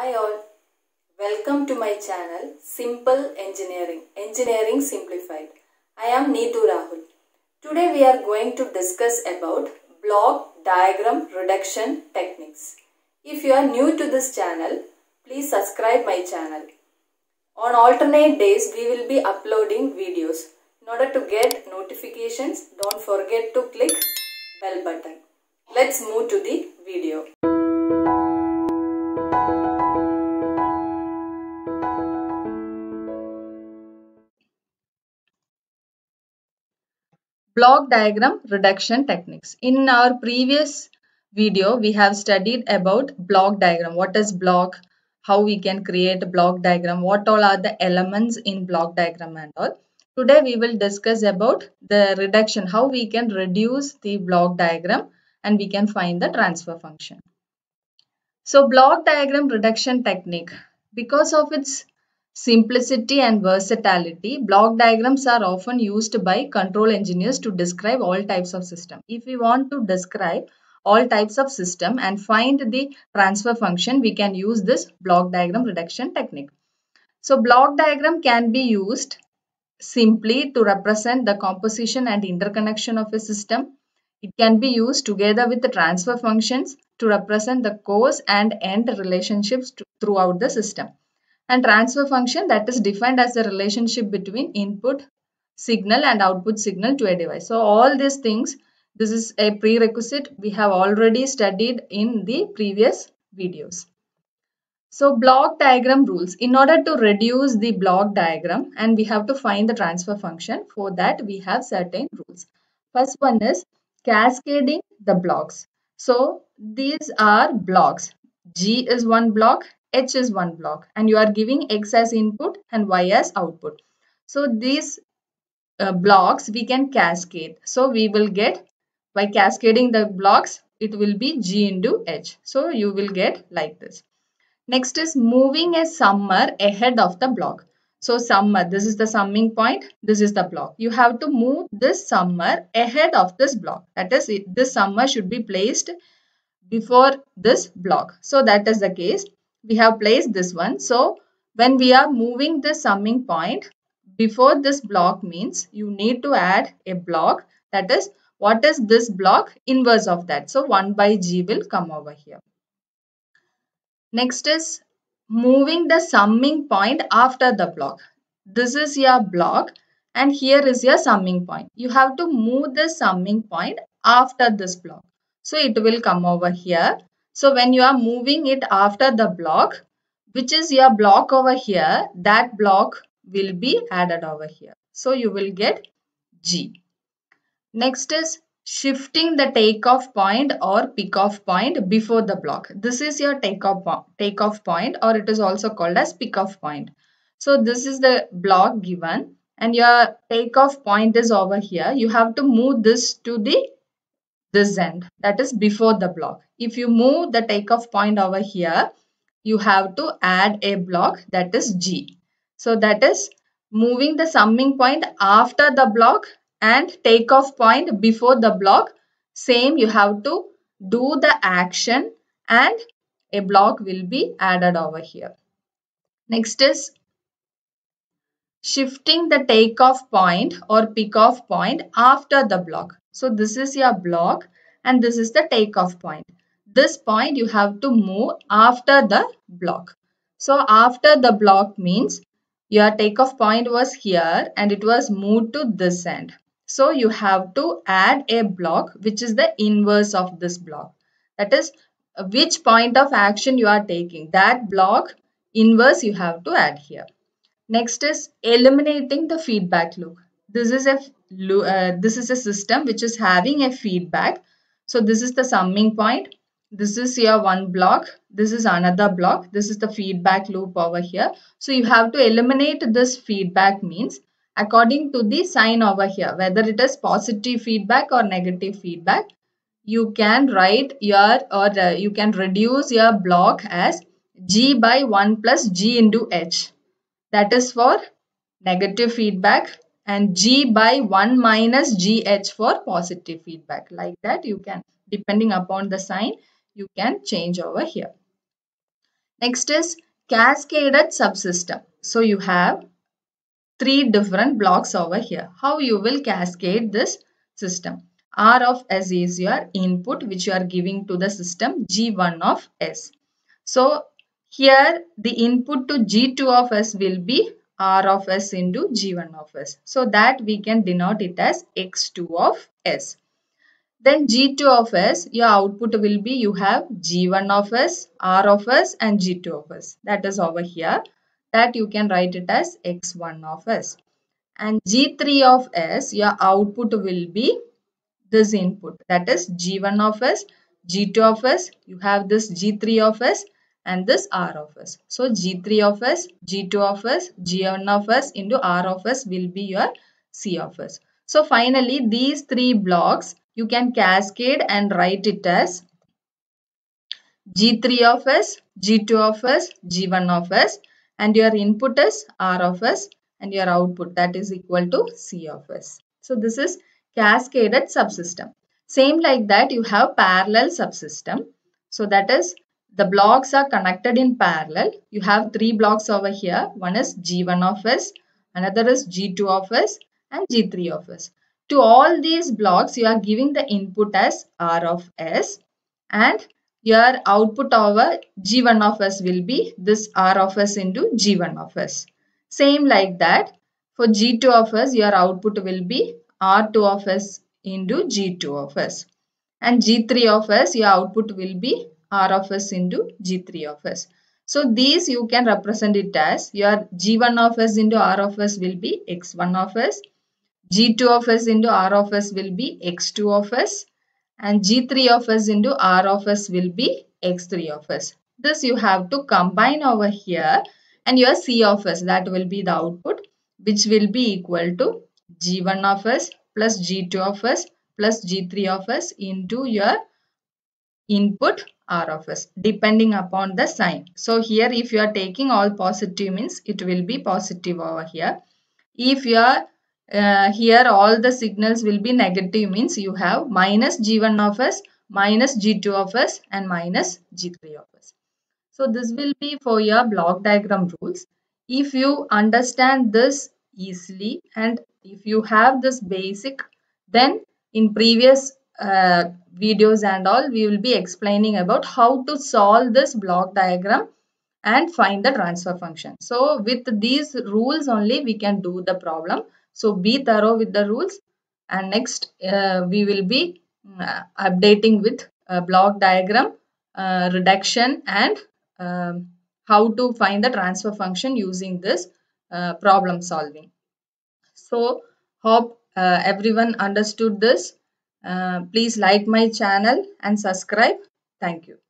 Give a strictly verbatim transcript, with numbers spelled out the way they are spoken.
Hi all, welcome to my channel Simple Engineering, Engineering Simplified. I am Neetu Rahul. Today we are going to discuss about block diagram reduction techniques. If you are new to this channel, please subscribe my channel. On alternate days we will be uploading videos. In order to get notifications, don't forget to click bell button. Let's move to the video. Block diagram reduction techniques. In our previous video, we have studied about block diagram. What is block? How we can create a block diagram? What all are the elements in block diagram and all. Today we will discuss about the reduction. How we can reduce the block diagram and we can find the transfer function. So block diagram reduction technique, because of its simplicity and versatility, block diagrams are often used by control engineers to describe all types of system. If we want to describe all types of system and find the transfer function, we can use this block diagram reduction technique. So block diagram can be used simply to represent the composition and interconnection of a system. It can be used together with the transfer functions to represent the cause and end relationships to, throughout the system. And transfer function, that is defined as the relationship between input signal and output signal to a device. So all these things, this is a prerequisite we have already studied in the previous videos. So block diagram rules. In order to reduce the block diagram and we have to find the transfer function, for that we have certain rules. First one is cascading the blocks. So these are blocks. G is one block, H is one block, and you are giving X as input and Y as output. So these uh, blocks we can cascade. So we will get, by cascading the blocks, it will be G into H. So you will get like this. Next is moving a summer ahead of the block. So summer, this is the summing point, this is the block. You have to move this summer ahead of this block. That is, this summer should be placed before this block. So that is the case. We have placed this one. So when we are moving the summing point before this block means you need to add a block. That is, what is this block? Inverse of that. So one by G will come over here. Next is moving the summing point after the block. This is your block and here is your summing point. You have to move the summing point after this block. So it will come over here. So when you are moving it after the block, which is your block over here, that block will be added over here. So you will get G. Next is shifting the takeoff point or pick-off point before the block. This is your takeoff, takeoff point, or it is also called as pick-off point. So this is the block given and your takeoff point is over here. You have to move this to the this end, that is before the block. If you move the takeoff point over here, you have to add a block, that is G. So that is moving the summing point after the block and takeoff point before the block. Same, you have to do the action and a block will be added over here. Next is shifting the takeoff point or pick-off point after the block. So this is your block and this is the takeoff point. This point you have to move after the block. So after the block means your takeoff point was here and it was moved to this end. So you have to add a block which is the inverse of this block. That is, which point of action you are taking. That block inverse you have to add here. Next is eliminating the feedback loop. This is a uh, this is a system which is having a feedback. So this is the summing point. This is your one block. This is another block. This is the feedback loop over here. So you have to eliminate this feedback means according to the sign over here, whether it is positive feedback or negative feedback, you can write your or uh, you can reduce your block as G by one plus G into H. That is for negative feedback and G by one minus G H for positive feedback. Like that you can, depending upon the sign, you can change over here. Next is cascaded subsystem. So you have three different blocks over here. How you will cascade this system? R of S is your input which you are giving to the system G one of S. So here the input to G two of S will be R of S into G one of S. So that we can denote it as X two of S. Then G two of S, your output will be, you have G one of S, R of S and G two of S. That is over here. That you can write it as X one of S. And G three of S, your output will be this input. That is G one of S, G two of S. You have this G three of S and this R of S. So G three of S, G two of S, G one of S into R of S will be your C of S. So finally these three blocks you can cascade and write it as G three of S, G two of S, G one of S, and your input is R of S and your output, that is equal to C of S. So this is cascaded subsystem. Same like that you have parallel subsystem. So that is the blocks are connected in parallel. You have three blocks over here. One is G one of S, another is G two of S and G three of S. To all these blocks you are giving the input as R of S and your output over G one of S will be this R of S into G one of S. Same like that, for G two of S, your output will be R two of S into G two of S. And G three of S, your output will be R of S into G three of S. So these you can represent it as your G one of S into R of S will be X one of S. G two of S into R of S will be X two of S. And G three of S into R of S will be X three of S. This you have to combine over here and your C of S, that will be the output, which will be equal to G one of S plus G two of S plus G three of S into your input R of S depending upon the sign. So here if you are taking all positive means it will be positive over here. If you are uh, here all the signals will be negative means you have minus G one of S, minus G two of S and minus G three of S. So this will be for your block diagram rules. If you understand this easily and if you have this basic, then in previous uh, videos and all we will be explaining about how to solve this block diagram and find the transfer function. So with these rules only we can do the problem. So be thorough with the rules and next uh, we will be uh, updating with uh, block diagram, uh, reduction and um, how to find the transfer function using this uh, problem solving. So hope uh, everyone understood this. Uh, please like my channel and subscribe. Thank you.